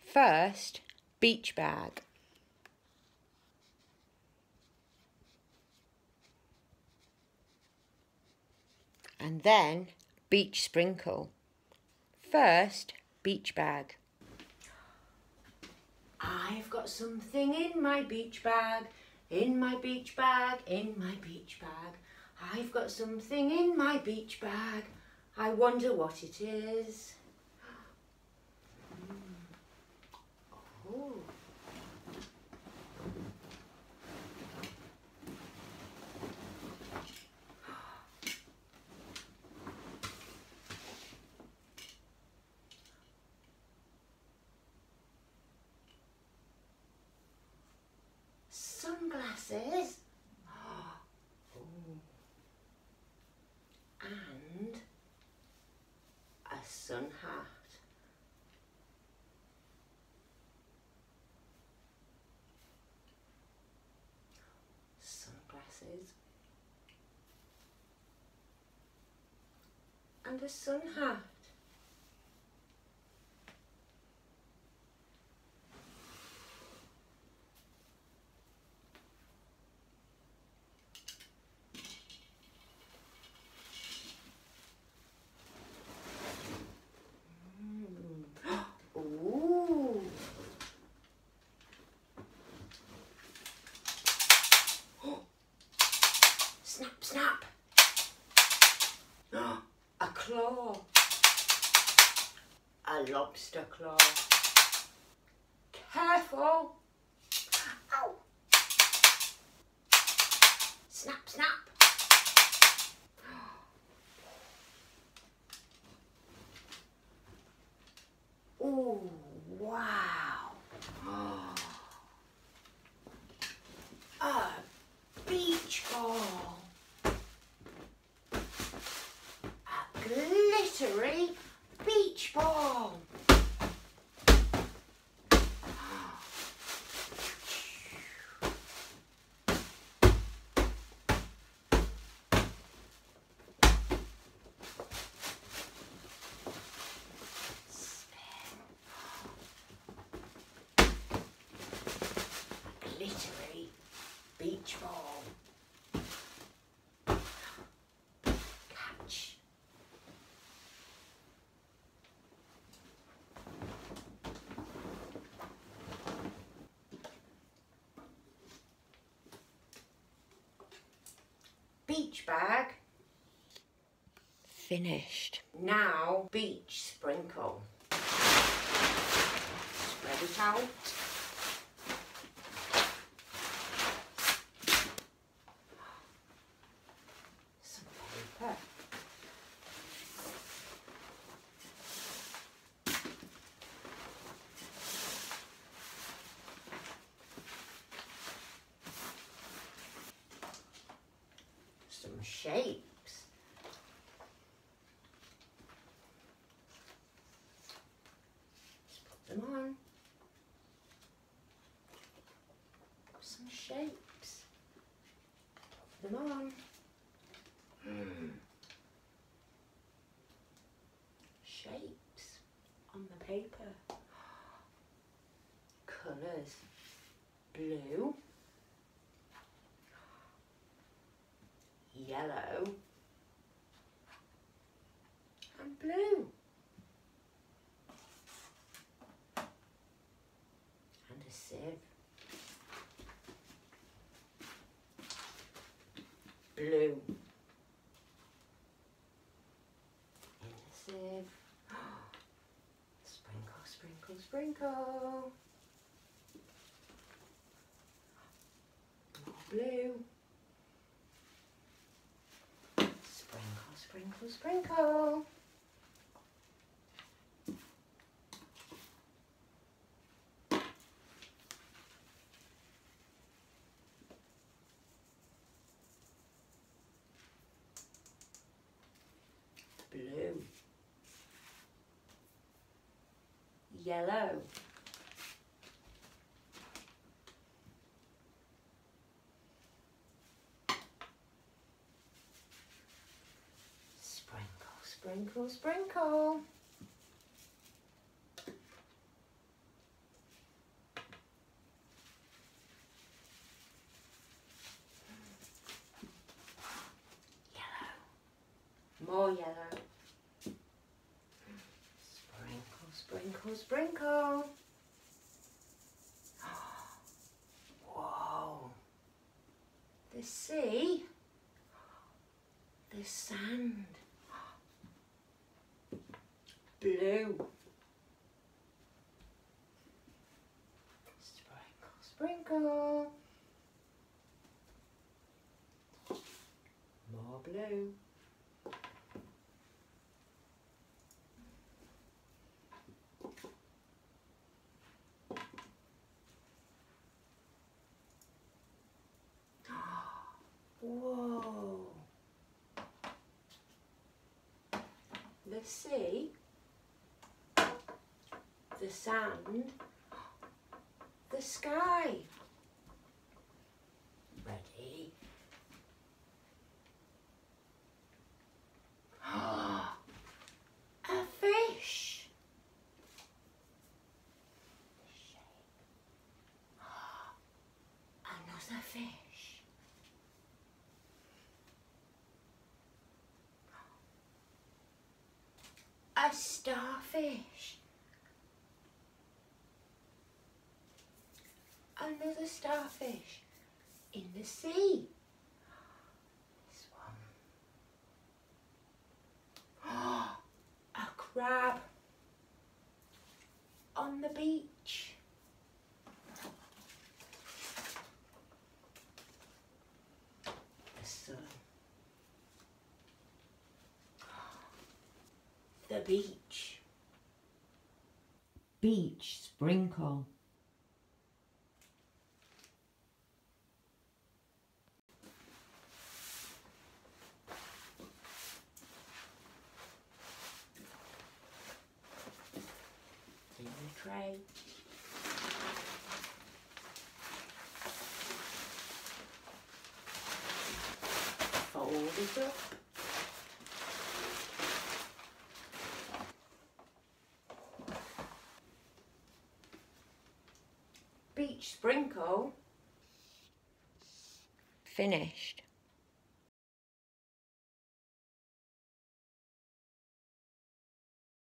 First, beach bag. And then, beach sprinkle. First, beach bag. I've got something in my beach bag, in my beach bag, in my beach bag. I've got something in my beach bag. I wonder what it is. Oh. Sunglasses. Oh. And a sun hat. Sunglasses and a sun hat. Ooh. Snap, snap. A claw. A lobster claw. Careful. Ow. Snap, snap. Ooh, wow. A beach ball. A glittery beach ball. Glittery beach ball. Catch. Beach bag. Finished. Now beach sprinkle. Spread it out. Some shapes. Let's put them on. Some shapes. Put them on. Shapes on the paper. Colours. Blue. Yellow and blue and a sieve. Blue in the sieve. Sprinkle, sprinkle, sprinkle. More blue. Sprinkle, sprinkle. Blue. Yellow. Sprinkle, sprinkle. sprinkle. Whoa. The sea. The sand. Blue. Sprinkle, sprinkle. More blue. Whoa. The sea, the sand, the sky. Ready? A fish. Another fish. A starfish. Another starfish in the sea. This one. A crab on the beach. The sun. The beach. Beach sprinkle. In the tray. Fold it up. Beach sprinkle. Finished.